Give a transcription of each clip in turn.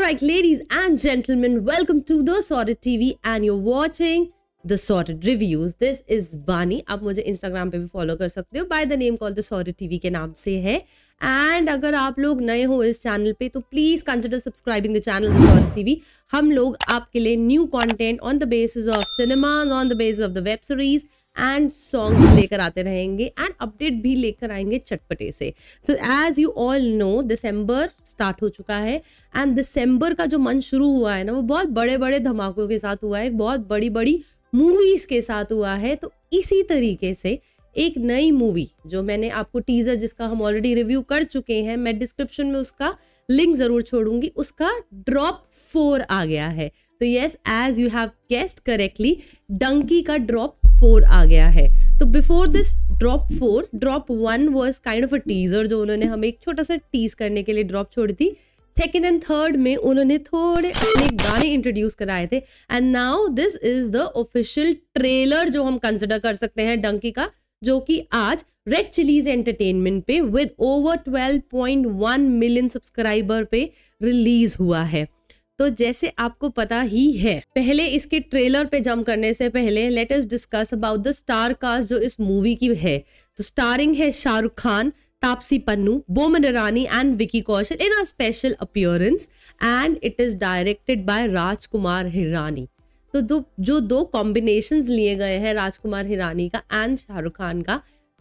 Alright, ladies and gentlemen, welcome to The Sorted TV and you're watching The Sorted Reviews. This is Bani. आप मुझे Instagram पे भी follow कर सकते हो by the name called The Sorted TV के नाम से है. एंड अगर आप लोग नए हो इस चैनल पे तो please consider subscribing the channel The Sorted TV. हम लोग आपके लिए new content on the basis of cinema, on the basis of the web series and songs लेकर आते रहेंगे एंड अपडेट भी लेकर आएंगे चटपटे से. तो as you all know December start हो चुका है एंड दिसंबर का जो मंथ शुरू हुआ है ना वो बहुत बड़े बड़े धमाकों के साथ हुआ है, बहुत बड़ी बड़ी मूवीज के साथ हुआ है. तो इसी तरीके से एक नई मूवी जो मैंने आपको टीजर जिसका हम ऑलरेडी रिव्यू कर चुके हैं, मैं डिस्क्रिप्शन में उसका लिंक जरूर छोड़ूंगी, उसका ड्रॉप 4 आ गया है. तो yes, as you have guessed correctly, Dunki का ड्रॉप 4 आ गया है. तो before this drop 4, drop 1 was kind of a teaser जो उन्होंने हमें एक छोटा सा टीज करने के लिए ड्रॉप छोड़ी थी. सेकेंड एंड थर्ड में उन्होंने थोड़े अपने गाने इंट्रोड्यूस कराए थे and now this is the official trailer जो हम कंसिडर कर सकते हैं डंकी का, जो कि आज रेड चिलीज एंटरटेनमेंट पे विद ओवर 12.1 मिलियन सब्सक्राइबर पे रिलीज हुआ है. तो जैसे आपको पता ही है, पहले इसके ट्रेलर पे जंप करने से पहले let us discuss about the star cast जो इस मूवी की है. तो स्टारिंग है Shahrukh Khan, Taapsee Pannu, Boman Irani and Vicky Kaushal in a special appearance and it is directed by Rajkumar Hirani. तो जो दो कॉम्बिनेशंस लिए गए हैं राजकुमार हिरानी का एंड शाहरुख खान का,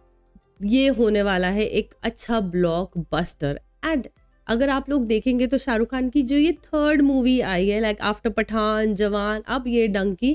ये होने वाला है एक अच्छा ब्लॉकबस्टर. एंड अगर आप लोग देखेंगे तो शाहरुख खान की जो ये थर्ड मूवी आई है लाइक आफ्टर पठान, जवान, अब ये डंकी,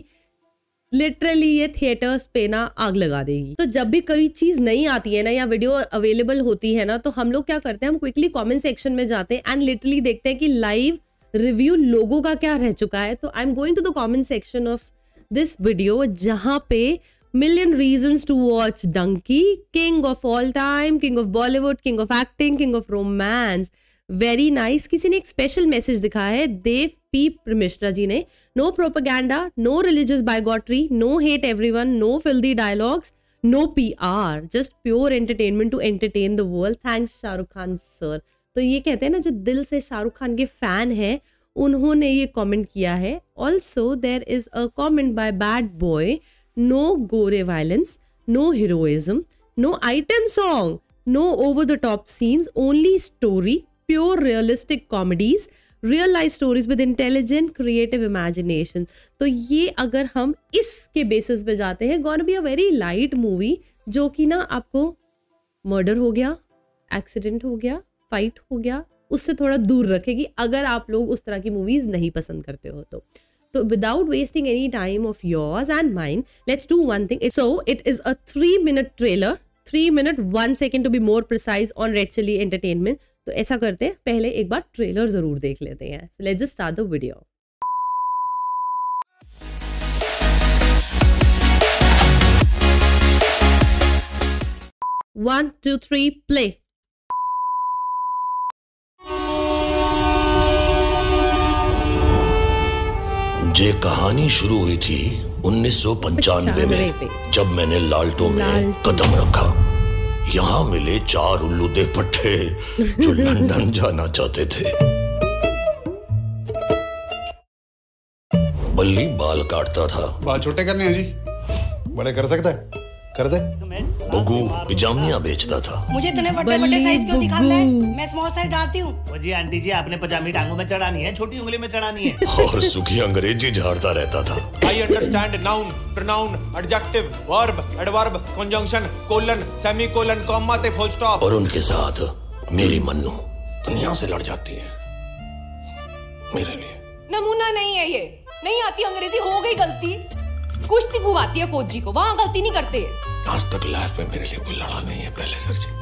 लिटरली ये थिएटर्स पे ना आग लगा देगी. तो जब भी कोई चीज नहीं आती है ना या वीडियो अवेलेबल होती है ना, तो हम लोग क्या करते हैं, हम क्विकली कमेंट सेक्शन में जाते हैं एंड लिटरली देखते हैं कि लाइव रिव्यू लोगों का क्या रह चुका है. तो I am going to the comment section of this video जहां पे million reasons to watch Dunki, king of all time, king of Bollywood, king of acting, king of romance, very nice. किसी ने एक स्पेशल मैसेज दिखा है, देव पी मिश्रा जी ने, no propaganda, no religious bigotry, no hate everyone, no filthy dialogues, no PR, just pure entertainment to entertain the world. Thanks Shahrukh Khan sir. तो ये कहते हैं ना जो दिल से शाहरुख खान के फैन है उन्होंने ये कमेंट किया है. Also there is a comment by bad boy, no gore violence, no heroism, no item song, no over the top scenes, only story, pure realistic comedies, real life stories with intelligent creative imagination. तो ये अगर हम इसके basis पे जाते हैं, gonna be a very light movie जो कि ना आपको मर्डर हो गया, एक्सीडेंट हो गया, फाइट हो गया, उससे थोड़ा दूर रखेगी अगर आप लोग उस तरह की मूवीज नहीं पसंद करते हो तो. So without wasting any time of yours and mine, let's do one thing. So it is a 3-minute trailer, 3 minute 1 second to be more precise on Red Chilli Entertainment. तो ऐसा करते हैं, पहले एक बार ट्रेलर जरूर देख लेते हैं. So let's just start the video. One, 2, 3, play. ये कहानी शुरू हुई थी 1995 में जब मैंने लाल्टो में कदम रखा. यहाँ मिले 4 उल्लू दे पट्टे जो लंदन जाना चाहते थे. बल्ली बाल काटता था. बाल छोटे करने हैं जी, बड़े कर सकता है, कर दे. बग्गू पिजामिया बेचता था. मुझे इतने बड़े साइज क्यों दिखाता है? मैं स्मॉल साइज डालती हूँ. जी आंटी जी, आपने पजामी टांगों में चढ़ानी है, छोटी उंगली में चढ़ानी है. और सुखी अंग्रेजी झाड़ता रहता था. I understand noun, pronoun, adjective, verb, adverb, conjunction, colon, semicolon, comma ते full stop. और उनके साथ मेरी मन्नू दुनिया से लड़ जाती है मेरे लिए. नमूना नहीं है ये, नहीं आती अंग्रेजी, हो गई गलती. कुश्ती खूब आती है कोच जी को, वहाँ गलती नहीं करते. आज तक लाइफ में मेरे लिए कोई लड़ा नहीं है पहले सर जी.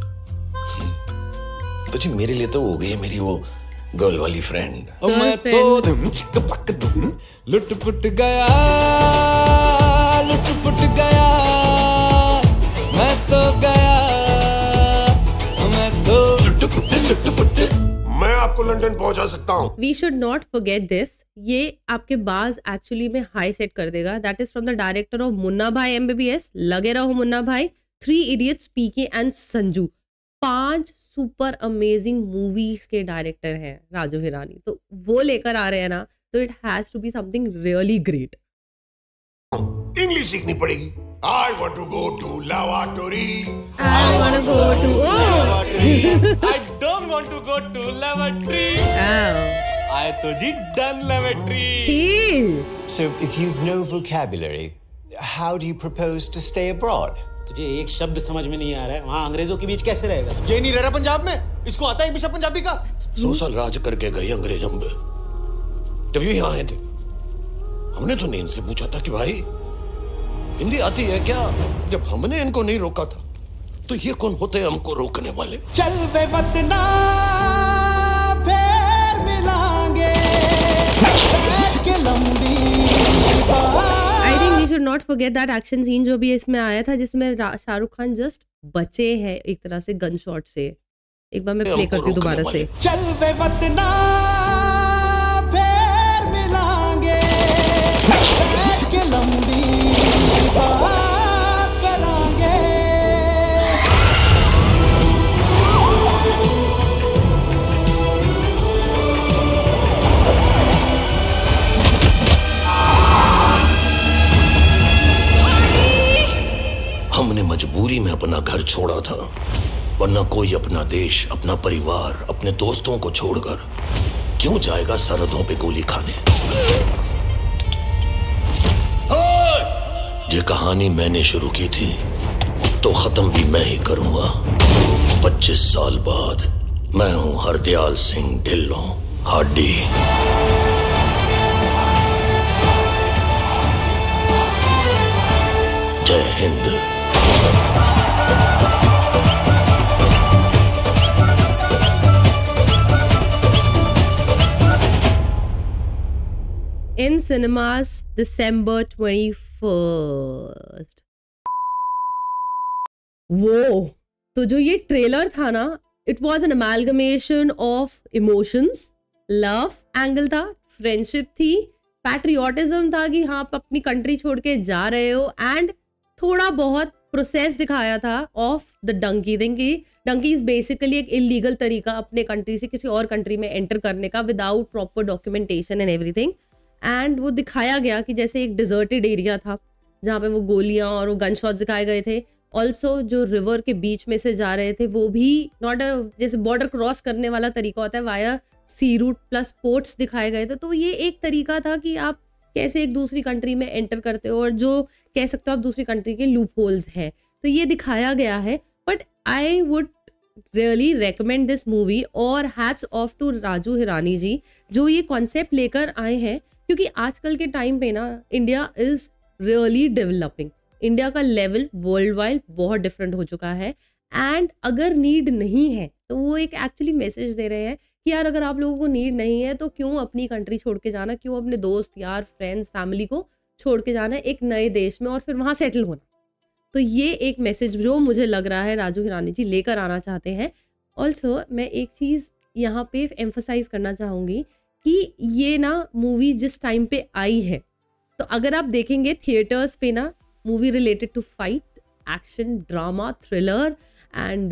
तो जी मेरे लिए तो हो गई है मेरी वो गर्ल वाली फ्रेंड. मैं तो धम चिक पक धम लुट-पुट गया, लुट-पुट गया, मैं तो गया, मैं तो लुट-पुट. मैं आपको लंदन पहुंचा सकता हूँ. We should not forget this. ये आपके बाज एक्चुअली में हाई सेट कर देगा. That is from the director of Munna Bhai MBBS. Lage Raho Munna Bhai, 3 Idiots, PK and Sanju. 5 super amazing movies के डायरेक्टर हैं राजू हिरानी, तो वो लेकर आ रहे हैं ना, तो it has to be something really great. English सीखनी पड़ेगी। I want to go to lavatory. I want to go to I don't want to go to lavatory. I तो जी done lavatory. So if you've no vocabulary, how do you propose to stay abroad? तुझे एक शब्द समझ में नहीं आ रहा है, वहाँ अंग्रेजों के बीच कैसे रहेगा? ये नहीं रह रहा पंजाब में, इसको आता है एक भी शब्द पंजाबी का? 100 साल राज करके गए अंग्रेज हम पे। जब ये यहाँ आए थे, हमने तो नींद से पूछा था कि भाई हिंदी आती है क्या? जब हमने इनको नहीं रोका था, तो ये कौन होते हैं हमको रोकने वाले? चल वे वतना फिर मिलांगे के लंबी I think we should not forget that action scene जो भी इसमें आया था, जिसमें शाहरुख खान जस्ट बचे हैं एक तरह से गन शॉट से। एक बार मैं प्ले करती हूँ दोबारा से। चल वे वतना फिर मिलांगे के लंबी बात करांगे। हमने मजबूरी में अपना घर छोड़ा था, वरना कोई अपना देश, अपना परिवार, अपने दोस्तों को छोड़कर क्यों जाएगा सरहदों पे गोली खाने? ये कहानी मैंने शुरू की थी, तो खत्म भी मैं ही करूंगा। 25 साल बाद मैं हूं हरदयाल सिंह ढिल्लों हाडी। जय Hind. In cinemas December 21st। वो तो जो ये ट्रेलर था ना, it was an amalgamation of emotions. Love angle था, फ्रेंडशिप थी, पैट्रियोटिज्म था कि हाँ आप अपनी कंट्री छोड़ के जा रहे हो, एंड थोड़ा बहुत प्रोसेस दिखाया था ऑफ द डंकी थिंग कि डंकी इज बेसिकली एक इलीगल तरीका अपने कंट्री से किसी और कंट्री में एंटर करने का without proper documentation and everything. And वो दिखाया गया कि जैसे एक डिजर्टेड एरिया था जहाँ पे वो गोलियां और वो गन शॉट्स दिखाए गए थे। ऑल्सो जो रिवर के बीच में से जा रहे थे वो भी नॉट जैसे बॉर्डर क्रॉस करने वाला तरीका होता है, via sea route plus ports दिखाए गए थे। तो ये एक तरीका था कि आप कैसे एक दूसरी कंट्री में एंटर करते हो और जो कह सकते हो आप दूसरी कंट्री के लूप होल्स हैं, तो ये दिखाया गया है। But I would really recommend this movie और hats off to Raju Hirani ji जो ये कॉन्सेप्ट लेकर आए हैं, क्योंकि आजकल के टाइम पे ना India is really developing. India का लेवल वर्ल्ड वाइड बहुत डिफरेंट हो चुका है, एंड अगर नीड नहीं है तो वो एक एक्चुअली मैसेज दे रहे हैं कि यार अगर आप लोगों को नीड नहीं है तो क्यों अपनी कंट्री छोड़ के जाना, क्यों अपने दोस्त यार फ्रेंड्स फैमिली को छोड़ के जाना एक नए देश में और फिर वहाँ सेटल होना। तो ये एक मैसेज जो मुझे लग रहा है राजू हिरानी जी लेकर आना चाहते हैं। ऑल्सो मैं एक चीज़ यहाँ पे एम्फसाइज करना चाहूँगी कि ये ना मूवी जिस टाइम पे आई है, तो अगर आप देखेंगे थिएटर्स पे ना movie related to fight, action, drama, thriller and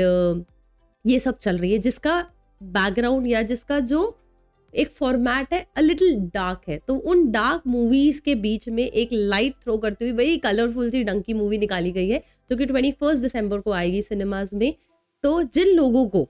ये सब चल रही है, जिसका बैकग्राउंड या जिसका जो एक फॉर्मेट है अ लिटिल डार्क है। तो उन डार्क मूवीज के बीच में एक लाइट थ्रो करते हुए वही कलरफुल सी डंकी मूवी निकाली गई है जो कि 21 दिसंबर को आएगी सिनेमाज में। तो जिन लोगों को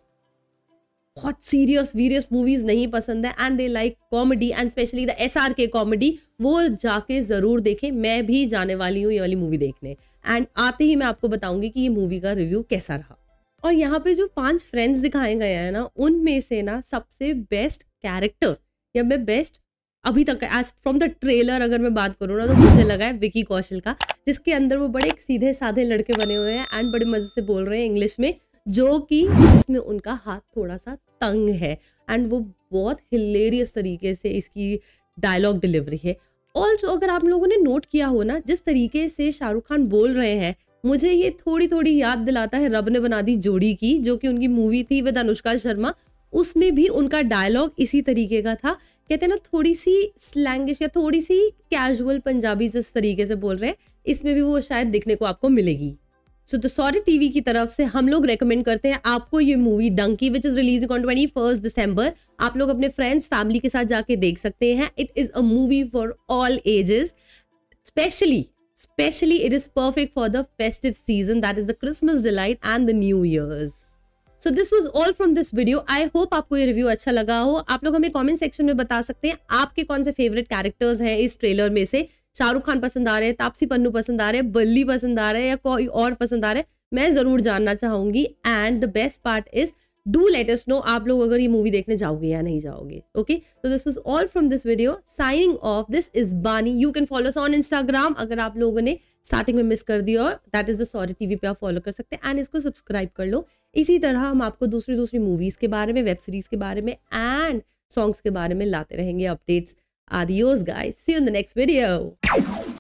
बहुत सीरियस वीरियस मूवीज नहीं पसंद है and they like comedy and specially the SRK comedy, वो जाके जरूर देखें। मैं भी जाने वाली हूँ ये वाली मूवी देखने, एंड आते ही मैं आपको बताऊंगी कि ये मूवी का रिव्यू कैसा रहा। और यहाँ पे जो 5 फ्रेंड्स दिखाए गए हैं ना, उनमें से ना सबसे बेस्ट कैरेक्टर या मैं बेस्ट अभी तक एज फ्रॉम द ट्रेलर अगर मैं बात करूँ ना, तो मुझे लगा है विकी कौशल का, जिसके अंदर वो बड़े सीधे साधे लड़के बने हुए हैं एंड बड़े मजे से बोल रहे हैं इंग्लिश में, जो कि इसमें उनका हाथ थोड़ा सा तंग है एंड वो बहुत हिलेरियस तरीके से इसकी डायलॉग डिलीवरी है। ऑल्सो अगर आप लोगों ने नोट किया हो ना, जिस तरीके से शाहरुख खान बोल रहे हैं, मुझे ये थोड़ी थोड़ी याद दिलाता है रब ने बना दी जोड़ी की, जो कि उनकी मूवी थी विद अनुष्का शर्मा। उसमें भी उनका डायलॉग इसी तरीके का था, कहते हैं ना थोड़ी सी स्लैंगिश या थोड़ी सी कैजुअल पंजाबी जिस तरीके से बोल रहे हैं, इसमें भी वो शायद दिखने को आपको मिलेगी। सो द सॉरी टीवी की तरफ से हम लोग रेकमेंड करते हैं आपको ये movie Dunki which is releasing on 21 December. आप लोग अपने फ्रेंड्स फैमिली के साथ जाके देख सकते हैं। It is a movie for all ages, especially it is perfect for the festive season, that is the Christmas delight and the New Year's. So this was all from this video. I hope आपको ये review अच्छा लगा हो। आप लोग हमें comment section में बता सकते हैं आपके कौन से फेवरेट कैरेक्टर्स हैं इस ट्रेलर में से। शाहरुख खान पसंद आ रहे हैं, तापसी पन्नू पसंद आ रहे हैं, बल्ली पसंद आ रहे हैं या कोई और पसंद आ रहे हैं, मैं जरूर जानना चाहूंगी। And the best part is do let us know आप लोग अगर ये मूवी देखने जाओगे या नहीं जाओगे। ओके, तो this was all from this video, signing off. This is Bani. You can follow us on Instagram अगर आप लोगों ने स्टार्टिंग में मिस कर दिया, that is the sorry TV पे आप फॉलो कर सकते हैं एंड इसको सब्सक्राइब कर लो। इसी तरह हम आपको दूसरी मूवीज के बारे में, वेब सीरीज के बारे में एंड सॉन्ग्स के बारे में लाते रहेंगे updates. Adios guys, see you in the next video.